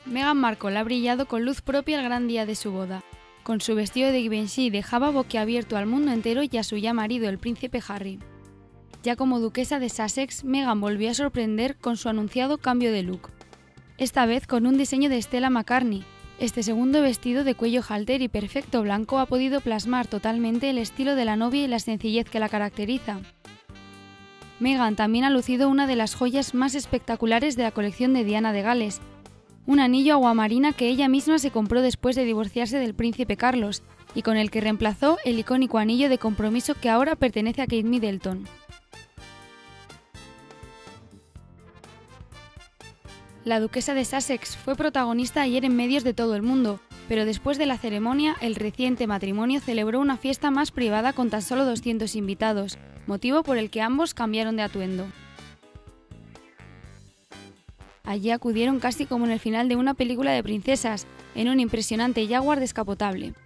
Meghan Markle ha brillado con luz propia el gran día de su boda. Con su vestido de Givenchy dejaba boquiabierto al mundo entero y a su ya marido, el príncipe Harry. Ya como duquesa de Sussex, Meghan volvió a sorprender con su anunciado cambio de look. Esta vez con un diseño de Stella McCartney. Este segundo vestido de cuello halter y perfecto blanco ha podido plasmar totalmente el estilo de la novia y la sencillez que la caracteriza. Meghan también ha lucido una de las joyas más espectaculares de la colección de Diana de Gales, un anillo aguamarina que ella misma se compró después de divorciarse del príncipe Carlos y con el que reemplazó el icónico anillo de compromiso que ahora pertenece a Kate Middleton. La duquesa de Sussex fue protagonista ayer en medios de todo el mundo, pero después de la ceremonia, el reciente matrimonio celebró una fiesta más privada con tan solo 200 invitados, motivo por el que ambos cambiaron de atuendo. Allí acudieron casi como en el final de una película de princesas, en un impresionante Jaguar descapotable.